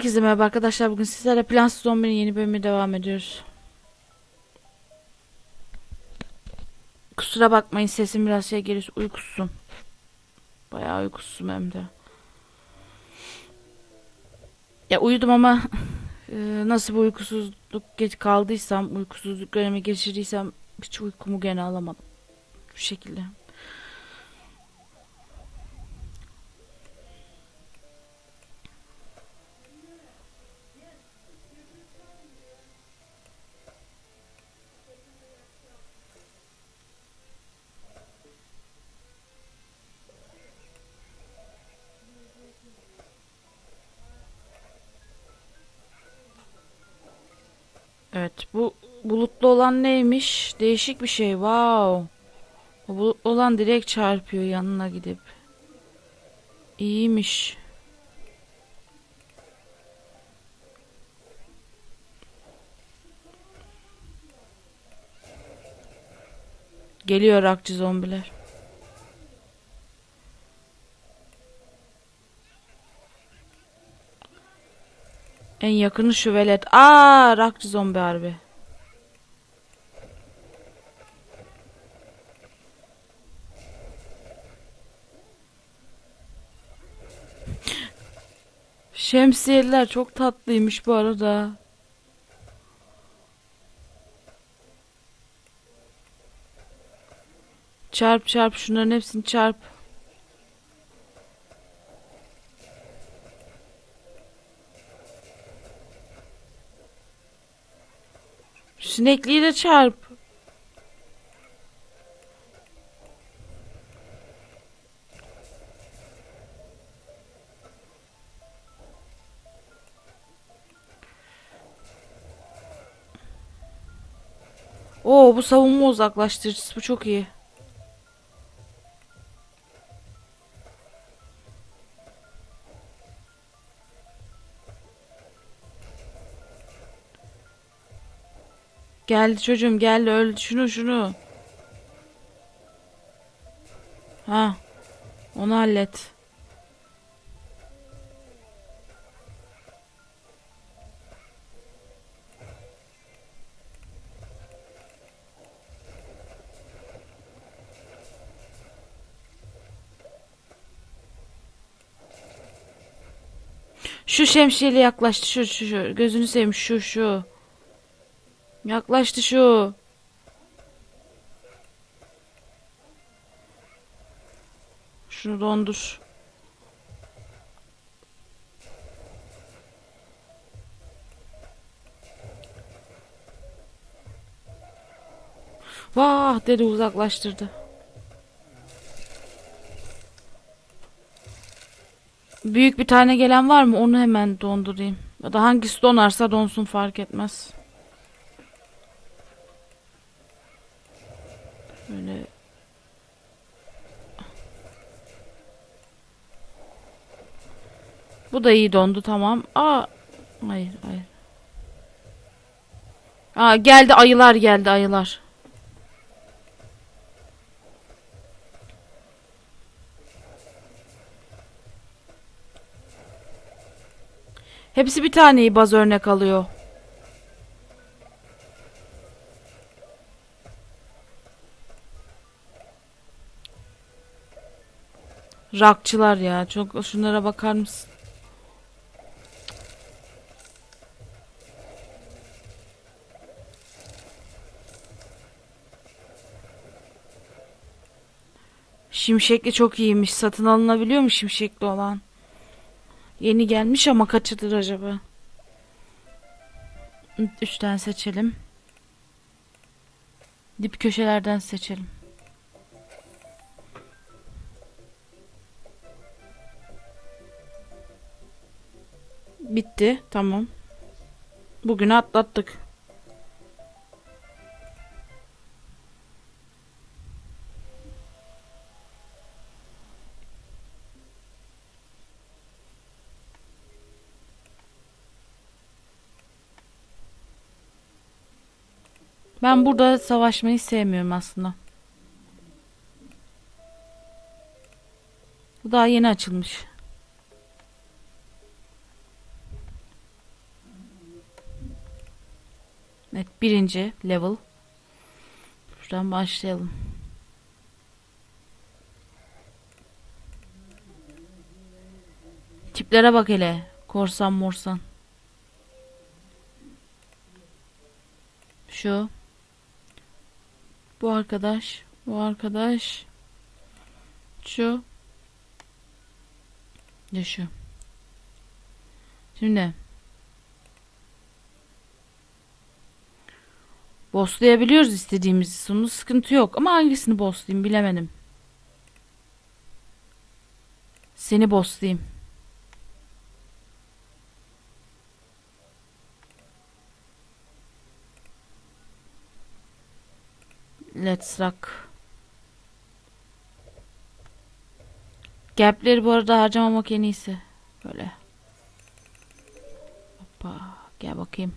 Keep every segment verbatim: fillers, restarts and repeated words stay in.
Herkese merhaba arkadaşlar. Bugün sizlerle Plants Zombie'nin yeni bölümüne devam ediyoruz. Kusura bakmayın, sesim biraz şey gelir. Uykusuzum. Bayağı uykusuzum hem de. Ya uyudum ama e, nasıl bir uykusuzluk geç kaldıysam, uykusuzluk dönemi geçirdiysem hiç uykumu gene alamadım. Bu şekilde. Evet, bu bulutlu olan neymiş? Değişik bir şey. Wow. O bulutlu olan direkt çarpıyor yanına gidip. İyiymiş. Geliyor rakçı zombiler. En yakını şu velet. Aa, rakçı zombi harbi. Şemsiyeler çok tatlıymış bu arada. Çarp çarp, şunların hepsini çarp. Sinekliği de çarp. Oo, bu savunma uzaklaştırıcısı, bu çok iyi. Geldi çocuğum, geldi, öldü, şunu şunu. Ha, onu hallet. Şu şemsiyeli yaklaştı, şu şu şu. Gözünü seveyim, şu şu. Yaklaştı şu. Şunu dondur. Vah dedi, uzaklaştırdı. Büyük bir tane gelen var mı? Onu hemen dondurayım. Ya da hangisi donarsa donsun, fark etmez. Böyle. Bu da iyi dondu, tamam. Aa, hayır hayır. Aa, geldi ayılar, geldi ayılar. Hepsi bir taneyi baz örnek alıyor. Rakçılar ya. Çok, şunlara bakar mısın? Şimşekli çok iyiymiş. Satın alınabiliyor mu şimşekli olan? Yeni gelmiş ama kaçıdır acaba? Üçten seçelim. Dip köşelerden seçelim. Bitti. Tamam. Bugünü atlattık. Ben burada savaşmayı sevmiyorum aslında. Bu daha yeni açılmış. Evet, birinci level. Buradan başlayalım. Tiplere bak hele. Korsan morsan. Şu. Bu arkadaş. Bu arkadaş. Şu. Ya şu. Şimdi. Bosslayabiliyoruz istediğimizi. Sonu sıkıntı yok. Ama hangisini bosslayayım bilemedim. Seni bosslayayım. Let's rock. Gap'leri bu arada harcamamak en iyisi. Böyle. Hoppa. Gel bakayım.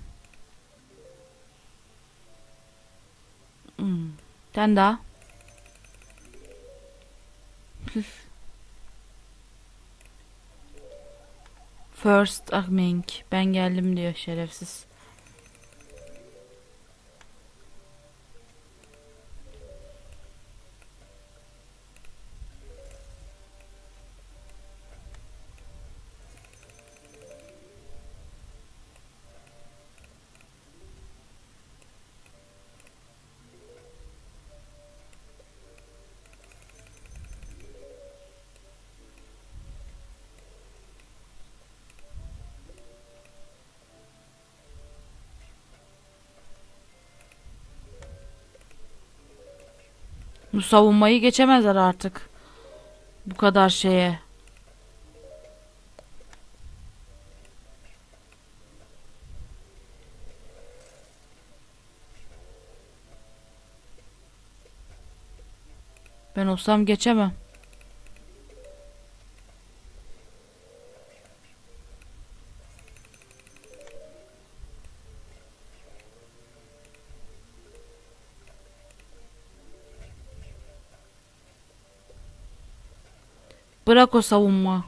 Hmm. Sen daha. First Ahming. Ben geldim diyor şerefsiz. Bu savunmayı geçemezler artık. Bu kadar şeye. Ben olsam geçemem. Bırak o savunma.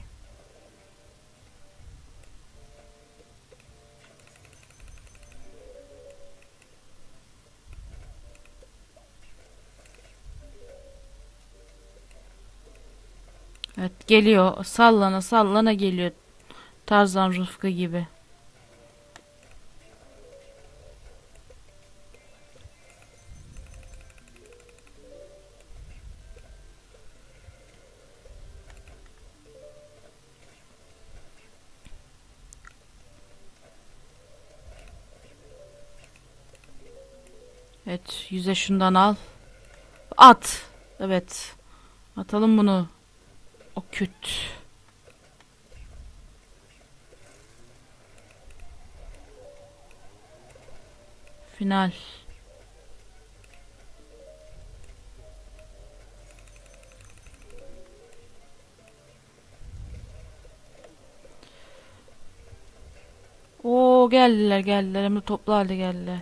Evet, geliyor. Sallana sallana geliyor. Tarzan Rıfkı gibi. Evet, yüze şundan al. At. Evet. Atalım bunu. O küt. Final. Oo, geldiler geldiler. Hem de toplu halde geldiler.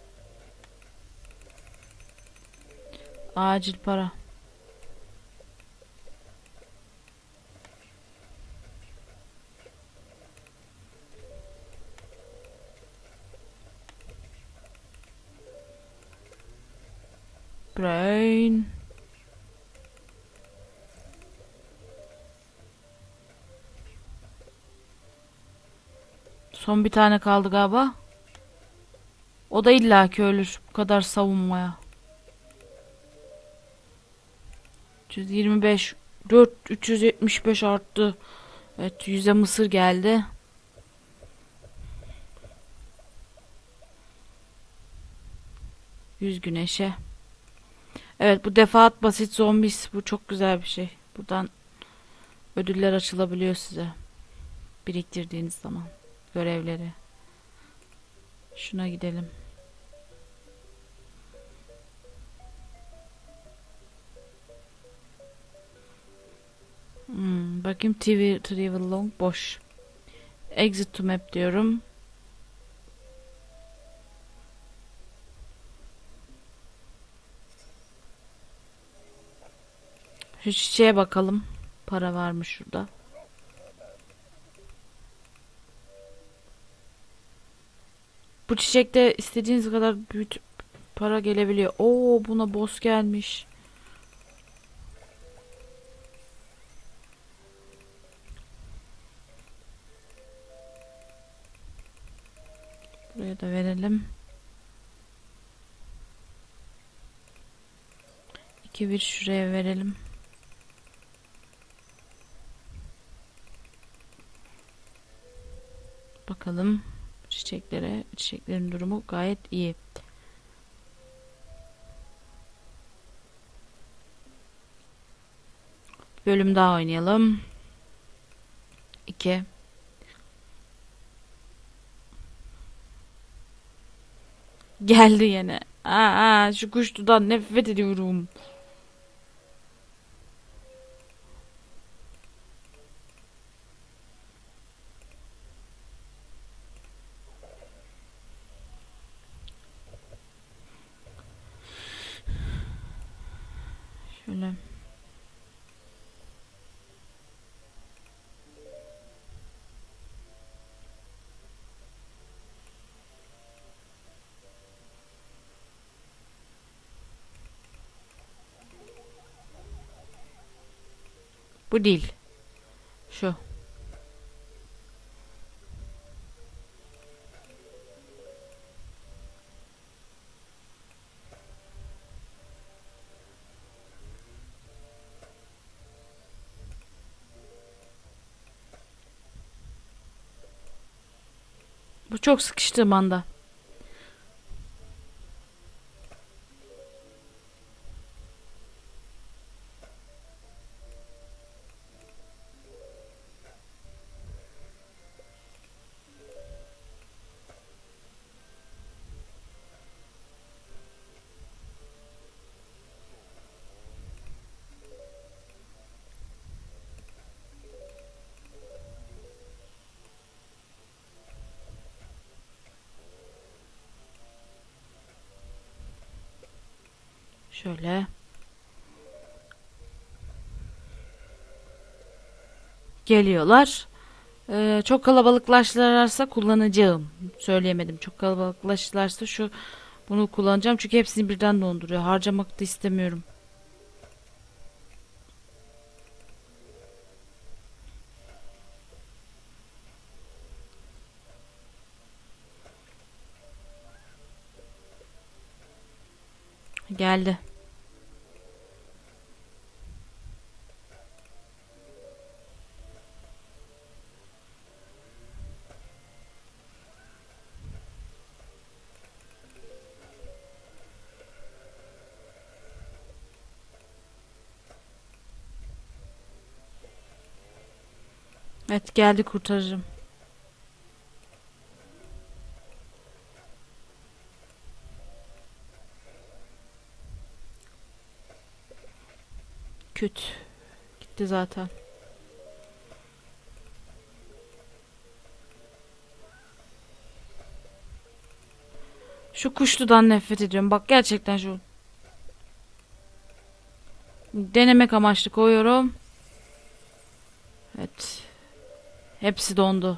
Acil para. Brain. Son bir tane kaldı galiba. O da illaki ölür. Bu kadar savunmaya. üç yüz yirmi beş. dört. üç yüz yetmiş beş arttı. Evet, yüze mısır geldi. yüz güneşe. Evet, bu defaat basit zombis. Bu çok güzel bir şey. Buradan ödüller açılabiliyor size. Biriktirdiğiniz zaman. Görevleri. Şuna gidelim. Hmm, bakayım T V Travel Long boş. Exit to map diyorum. Şu çiçeğe bakalım. Para var mı şurada? Bu bu çiçekte istediğiniz kadar büyütüp para gelebiliyor. Oo, buna boss gelmiş. Buraya da verelim. iki bir şuraya verelim. Bakalım çiçeklere. Çiçeklerin durumu gayet iyi. Bir bölüm daha oynayalım. iki. Geldi yine. Aa, şu kuştudan nefret ediyorum. Şöyle. Bu değil. Şu. Bu çok sıkıştığım anda. Şöyle. Geliyorlar. Ee, çok kalabalıklaşırlarsa kullanacağım. Söyleyemedim. Çok kalabalıklaşırlarsa şu bunu kullanacağım. Çünkü hepsini birden donduruyor. Harcamak da istemiyorum. Geldi. Evet, geldi, kurtarırım. Kötü. Gitti zaten. Şu kuşludan nefret ediyorum. Bak, gerçekten şu. Denemek amaçlı koyuyorum. Evet. Hepsi dondu.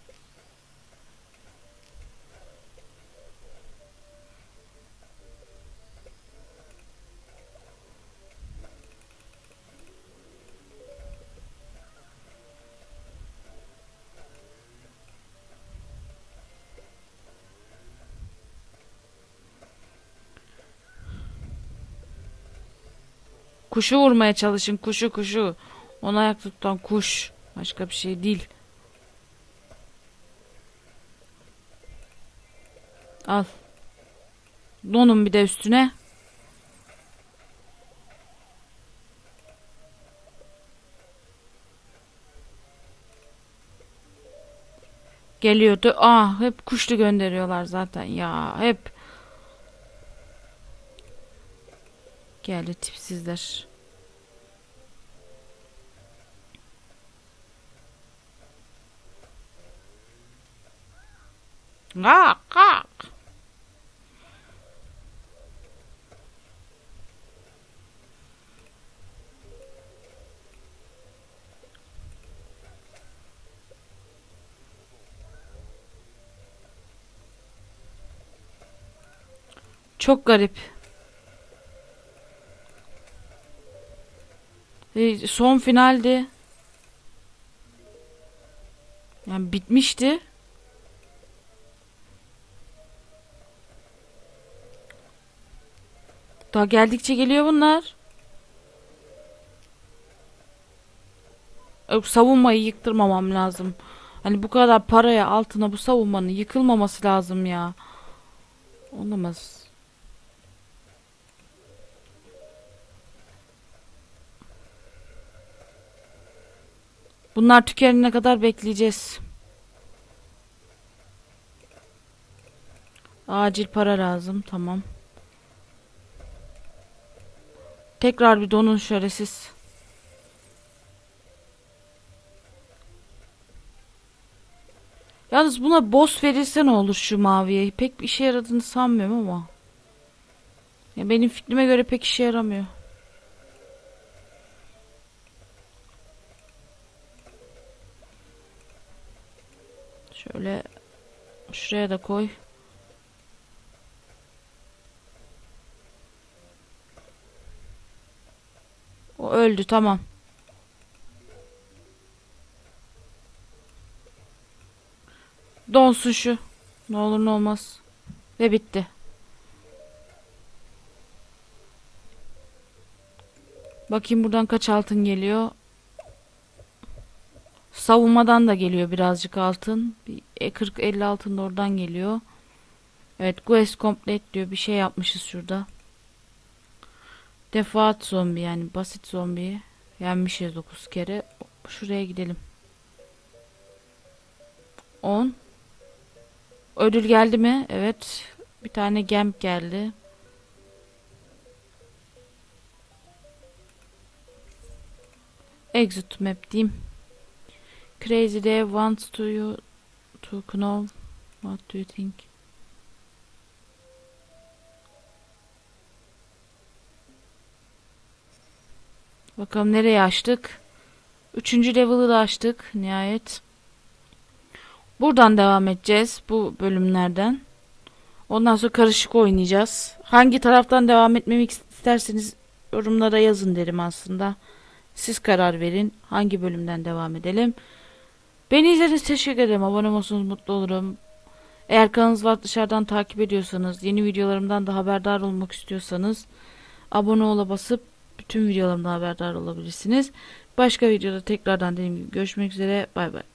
Kuşu vurmaya çalışın. Kuşu kuşu. Onu ayakta tutan kuş. Başka bir şey değil. Al. Donun bir de üstüne. Geliyordu. Ah, hep kuşlu gönderiyorlar zaten ya. Hep. Geldi tipsizler. Gak gak. Çok garip. E, son finaldi. Yani bitmişti. Daha geldikçe geliyor bunlar. Yok, savunmayı yıktırmamam lazım. Hani bu kadar paraya altına bu savunmanın yıkılmaması lazım ya. Olamaz. Bunlar tükenene kadar bekleyeceğiz. Acil para lazım. Tamam. Tekrar bir donun şöyle siz. Yalnız buna boss verirse ne olur şu maviye? Pek bir işe yaradığını sanmıyorum ama. Ya benim fikrime göre pek işe yaramıyor. Şöyle şuraya da koy. O öldü, tamam. Donsun şu. Ne olur ne olmaz. Ve bitti. Bakayım buradan kaç altın geliyor. Savunmadan da geliyor birazcık altın. Bir kırk elli altın da oradan geliyor. Evet, quest complete diyor. Bir şey yapmışız şurada. Defaat zombi, yani basit zombiyi yenmişiz dokuz kere. Şuraya gidelim. on. Ödül geldi mi? Evet. Bir tane gem geldi. Exit map diyeyim. Crazy Dave wants to you to know what do you think? Bakalım nereye açtık? Üçüncü level'ı da açtık nihayet. Buradan devam edeceğiz bu bölümlerden. Ondan sonra karışık oynayacağız. Hangi taraftan devam etmemi isterseniz yorumlara yazın derim aslında. Siz karar verin. Hangi bölümden devam edelim. Beni izlediğiniz için teşekkür ederim. Abone olursanız mutlu olurum. Eğer kanalınızı dışarıdan takip ediyorsanız, yeni videolarımdan da haberdar olmak istiyorsanız abone ola basıp bütün videolarımdan haberdar olabilirsiniz. Başka videoda tekrardan dediğim gibi görüşmek üzere. Bay bay.